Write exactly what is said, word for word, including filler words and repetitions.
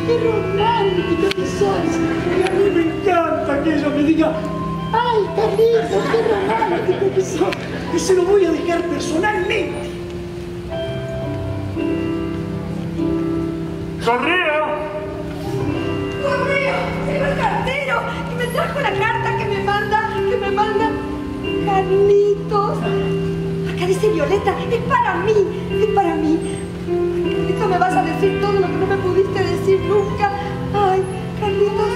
qué romántico que sos. Y a mí me encanta que ella me diga, ay, Carlitos, qué romántico que sos. Y se lo voy a dejar personalmente. ¡Correo! ¡Correo! ¡Llegó el cartero! Y me trajo la carta que me manda, que me manda Carlitos. Acá dice Violeta, es para mí, es para mí. Carlitos, me vas a decir todo lo que no me pudiste decir nunca. Ay, Carlitos,